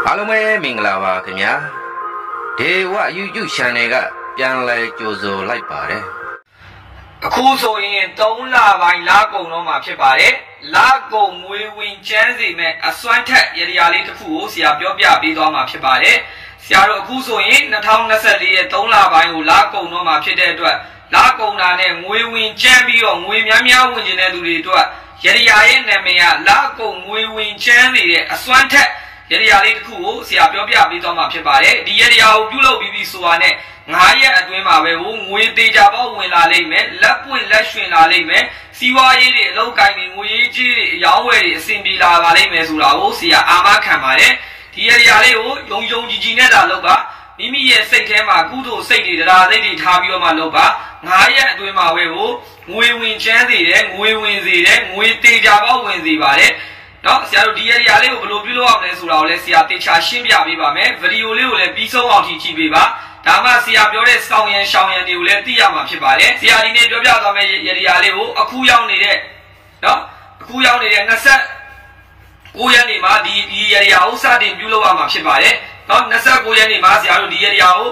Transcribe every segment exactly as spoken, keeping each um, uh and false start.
အားလုံးပဲမင်္ဂလာပါခင်ဗျာဒေဝ YouTube Channel ကပြန်လဲကြိုဆိုလိုက်ပါတယ်အခုဆိုရင်သုံးလပိုင်းလကုန်တော့မှာဖြစ်ပါတယ်လကုန်ငွေဝင်ချမ်းစီမဲ့အစွမ်းထက်ရရလေးတစ်ခုကိုဆရာပြောပြပေးသွားမှာဖြစ်ပါတယ်ဆရာတို့အခုဆိုရင်၂၀၂၄ရဲ့သုံးလပိုင်းကိုလကုန်တော့မှာဖြစ်တဲ့အတွက်လကုန်တာနဲ့ငွေဝင်ချမ်းပြီးတော့ငွေများများဝင်နေတဲ့သူတွေအတွက်ရရရဲ့နာမည်ကလကုန်ငွေဝင်ချမ်းစီတဲ့အစွမ်းထက်ရရလေးတစ်ခုကိုဆရာပြောပြပေးသွားမှာဖြစ်ပါတယ်ဒီရရကိုပြုလုပ်ပြီးပြီးဆိုတာနဲ့ငါးရက်အတွင်းမှာပဲဟိုငွေသေးကြပေါဝင်လာလိမ့်မယ်လက်ပွင့်လက်ရွှင်လာလိမ့်မယ်စီးပွားရေးတွေအလုပ်ကိုင်တွေငွေရေးကြီးတွေအယောင်းဝယ်တွေအဆင်ပြေလာပါလိမ့်မယ်ဆိုတာကိုဆရာအာမခံပါတယ်ဒီရရလေးကိုယုံယုံကြည်ကြည်နဲ့သာလုပ်ပါမိမိရဲ့စိတ်ထဲမှာကုသိုလ်စိတ်တွေတရားစိတ်တွေထားပြီးတော့မှလုပ်ပါငါးရက်အတွင်းမှာပဲဟိုငွေဝင်ချမ်းစေတယ်ငွေဝင်စေတယ်ငွေသေးကြပေါဝင်စေပါတယ်နော်ဆရာတို့ဒီရရလေးကိုဘယ်လိုပြုလုပ်အောင်လဲဆိုတာကိုလည်းဆရာတေချာရှင်းပြပေးပါမယ်ဗီဒီယိုလေးကိုလည်းပြီးဆုံးအောင်ကြည့်ကြည့်ပေးပါဒါမှဆရာပြောတဲ့စောင်းရန်ရှောင်းရန်တွေကိုလည်းသိရမှာဖြစ်ပါတယ်ဆရာဒီနေ့ပြောပြသွားမယ့်ရရလေးကိုအခုရောက်နေတဲ့နော်အခုရောက်နေတဲ့၂၉ရက်နေ့မှာဒီဒီရရကိုစတင်ပြုလုပ်ရမှာဖြစ်ပါတယ်နော်၂၉ရက်နေ့မှာဆရာတို့ဒီရရကို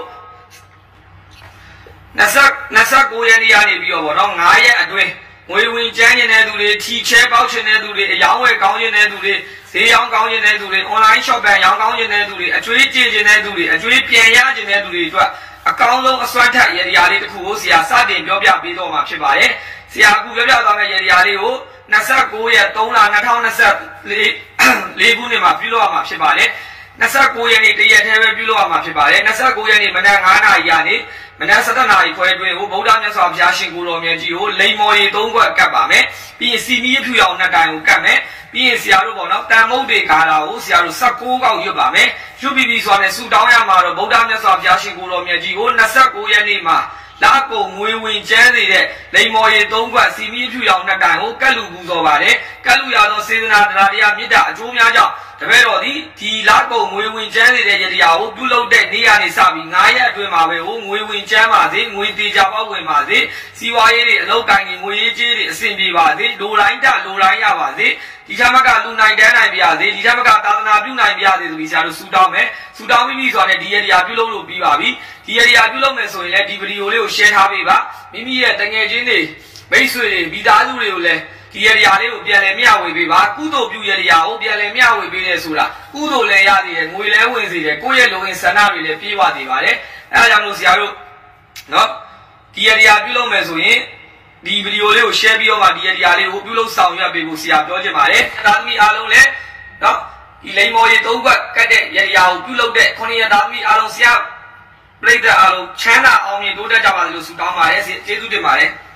၂၉ရက်နေ့ကနေပြီးတော့ဗောနော်၅ရက်အတွင်းငွေဝင်ကျန်းနေတဲ့သူတွေထီချဲပေါက်ချင်တဲ့သူတွေအယောင်းဝယ်ကောင်းချင်တဲ့သူတွေဈေးရောင်းကောင်းချင်တဲ့သူတွေ online shopping ရောင်းကောင်းချင်တဲ့သူတွေအကျွေးကျေချင်တဲ့သူတွေအကျွေးပြန်ရချင်တဲ့သူတွေအတွက်အကောင်းဆုံးအစွမ်းထက်ရရလေးတစ်ခုကိုဆရာစတင်ပြောပြပေးတော့မှာဖြစ်ပါတယ်ဆရာအခုပြောပြသွားမယ့်ရရလေးကို၂၉ရက်၃လ၂၀၂၄ခုနှစ်မှာပြုလုပ်ရမှာဖြစ်ပါတယ်၂၉ရက်နေ့တရက်တည်းပဲပြုလုပ်ရမှာဖြစ်ပါတယ်၂၉ရက်နေ့မနက်၅နာရီကနေမနက်၁၇နာရီခွဲအတွင်းကိုဗုဒ္ဓမြတ်စွာဘုရားရှင်ကိုတော်မြတ်ကြီးကိုလိမ္မော်ရီ၃ခွက်ကတ်ပါမယ်ပြီးရင်စီမီဖြူရောင်နှစ်တိုင်ကိုကတ်မယ်ပြီးရင်ဆရာတို့ပေါ့နော်တန်မုတ်တွေကာတာကိုဆရာတို့၁၉ကောက်ရွတ်ပါမယ်ရွတ်ပြီးပြီးဆိုတော့ဆူတောင်းရမှာတော့ဗုဒ္ဓမြတ်စွာဘုရားရှင်ကိုတော်မြတ်ကြီးကို၂၉ရက်နေ့မှာလာကုန်ငွေဝင်ကျန်းနေတဲ့လိမ္မော်ရီ၃ခွက်စီမီဖြူရောင်နှစ်တိုင်ကိုကတ်လူပူဇော်ပါတယ်ကတ်လူရသောစေတနာတရားတရားမေတ္တာအကျိုးများကြောင့်တပည့်တော်ဒီဒီလာကုန်ငွေဝင်ချမ်းနေတဲ့ရတရားကိုပြုလုပ်တဲ့နေ့ကနေစပြီး၅ရက်အတွင်းမှာပဲဟိုငွေဝင်ချမ်းပါစေငွေသေးကြပေါက်ဝင်ပါစေစီးပွားရေးတွေအလုပ်ကိုင်တွေငွေရေးကြေးတွေအဆင်ပြေပါစေလိုတိုင်းတလိုတိုင်းရပါစေဒီချမ်းမကလူနိုင်တန်းနိုင်ပြရစေဒီချမ်းမကသာသနာပြုနိုင်ပြရစေဆိုပြီးဆရာတို့ဆူတောင်းမယ်ဆူတောင်းပြီးပြီဆိုတော့ဒီရတရားပြုလုပ်လို့ပြီးပါပြီဒီရတရားပြုလုပ်မယ်ဆိုရင်လည်းဒီဗီဒီယိုလေးကို share ထားပေးပါမိမိရဲ့တငယ်ချင်းတွေမိတ်ဆွေတွေမိသားစုတွေကိုလည်းဒီရရလေးကိုပြန်လဲမျှဝေပေးပါကုသိုလ်ပြုရရကိုပြန်လဲမျှဝေပေးရဲဆိုတာကုသိုလ်လည်းရသေးတယ်ငွေလည်းဝင်စေတယ်ကိုယ့်ရဲ့လုံရင်ဆန္ဒတွေလည်းပြေးဝသေးပါတယ်အဲဒါကြောင့်လို့ဆရာတို့နော်ဒီရရပြုလုပ်မယ်ဆိုရင်ဒီဗီဒီယိုလေးကို share ပြီးတော့မှဒီရရလေးကိုပြုလုပ်ဆောင်ရွက်ပေးဖို့ဆရာပြောချင်ပါတယ်သားသမီးအားလုံးလည်းနော်ဒီလိမ္မော်ရီ၃ခွက်ကတ်တဲ့ရရကိုပြုလုပ်တဲ့ခုနှစ်ရသားသမီးအားလုံးဆရာပြိတ္တအားလုံးချမ်းသာအောင်မြင်တိုးတက်ကြပါစေလို့ဆုတောင်းပါတယ်ကျေးဇူးတင်ပါတယ်